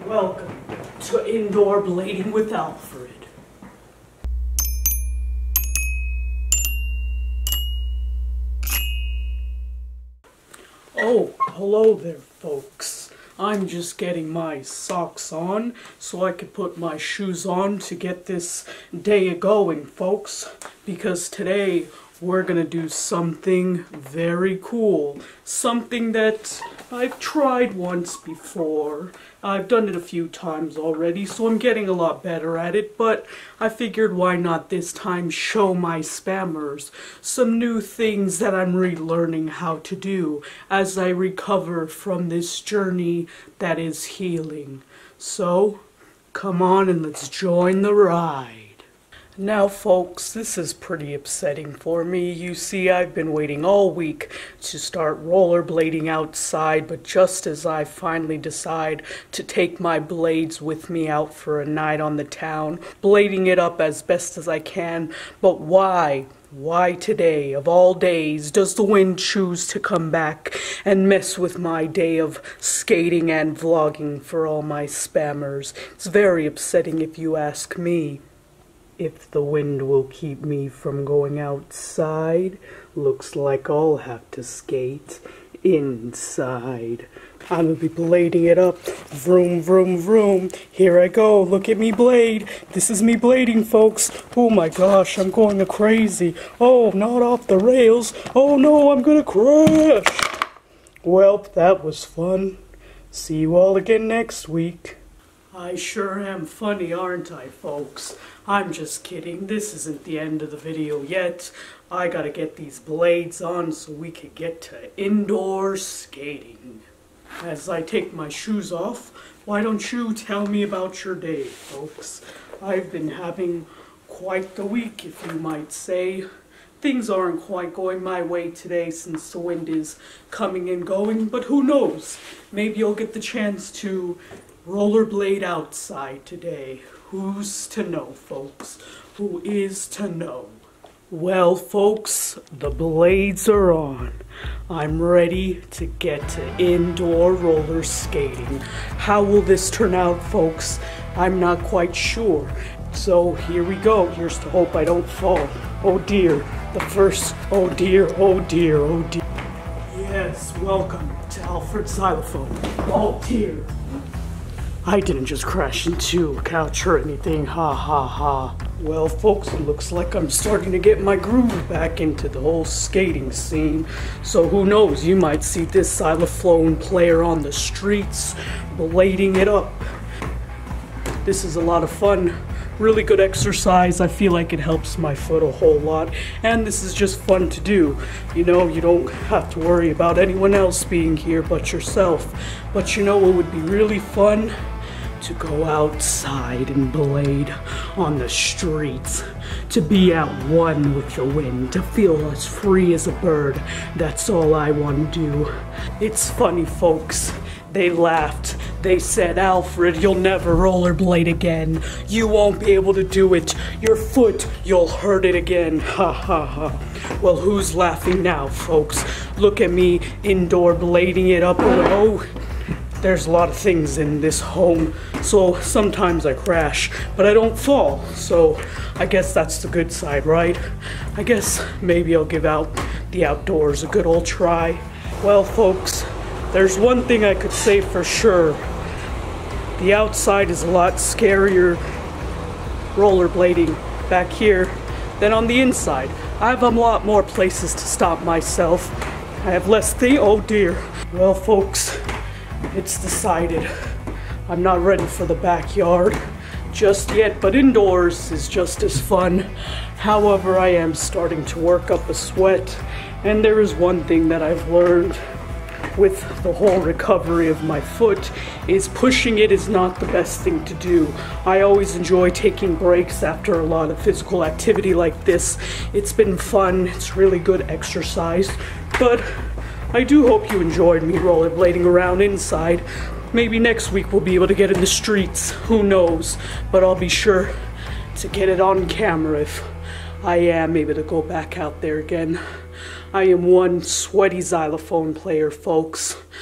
Welcome to Indoor Blading with Alfred. Oh, hello there, folks. I'm just getting my socks on so I could put my shoes on to get this day going, folks. Because today we're gonna do something very cool. Something that I've tried once before. I've done it a few times already, so I'm getting a lot better at it, but I figured why not this time show my spammers some new things that I'm relearning how to do as I recover from this journey that is healing. So, come on and let's join the ride. Now folks, this is pretty upsetting for me. You see, I've been waiting all week to start rollerblading outside, but just as I finally decide to take my blades with me out for a night on the town, blading it up as best as I can, but why? Why today, of all days, does the wind choose to come back and mess with my day of skating and vlogging for all my spammers? It's very upsetting if you ask me. If the wind will keep me from going outside, looks like I'll have to skate inside. I'm gonna be blading it up. Vroom, vroom, vroom. Here I go. Look at me blade. This is me blading, folks. Oh my gosh, I'm going crazy. Oh, not off the rails. Oh no, I'm gonna crash. Well, that was fun. See you all again next week. I sure am funny, aren't I, folks? I'm just kidding. This isn't the end of the video yet. I gotta get these blades on so we can get to indoor skating. As I take my shoes off, why don't you tell me about your day, folks? I've been having quite the week, if you might say. Things aren't quite going my way today since the wind is coming and going, but who knows? Maybe I'll get the chance to rollerblade outside today. Who's to know, folks? Who is to know? Well, folks, the blades are on. I'm ready to get to indoor roller skating. How will this turn out, folks? I'm not quite sure. So here we go. Here's to hope I don't fall. Oh dear, the first, oh dear, oh dear, oh dear. Yes, welcome to Alfred Xylophone. Oh dear. I didn't just crash into a couch or anything, ha ha ha. Well folks, it looks like I'm starting to get my groove back into the whole skating scene. So who knows, you might see this xylophone player on the streets, blading it up. This is a lot of fun, really good exercise. I feel like it helps my foot a whole lot. And this is just fun to do. You know, you don't have to worry about anyone else being here but yourself. But you know what would be really fun? To go outside and blade on the streets, to be out one with the wind, to feel as free as a bird. That's all I want to do. It's funny, folks. They laughed. They said, Alfred, you'll never rollerblade again. You won't be able to do it. Your foot, you'll hurt it again. Ha ha ha. Well, who's laughing now, folks? Look at me indoor blading it up. Oh, there's a lot of things in this home, so sometimes I crash, but I don't fall, so I guess that's the good side, right? I guess maybe I'll give out the outdoors a good old try. Well, folks, there's one thing I could say for sure. The outside is a lot scarier rollerblading back here than on the inside. I have a lot more places to stop myself. I have less oh dear. Well, folks, it's decided. I'm not ready for the backyard just yet, but indoors is just as fun. However, I am starting to work up a sweat, and there is one thing that I've learned with the whole recovery of my foot is pushing it is not the best thing to do. I always enjoy taking breaks after a lot of physical activity like this. It's been fun, it's really good exercise, but I do hope you enjoyed me rollerblading around inside. Maybe next week we'll be able to get in the streets, who knows, but I'll be sure to get it on camera if I am able to go back out there again. I am one sweaty xylophone player, folks.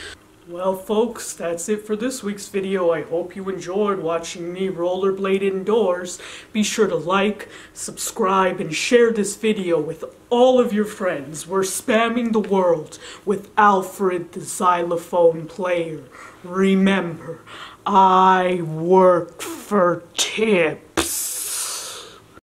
Well, folks, that's it for this week's video. I hope you enjoyed watching me rollerblade indoors. Be sure to like, subscribe, and share this video with all of your friends. We're spamming the world with Alfred the Xylophone player. Remember, I work for tips.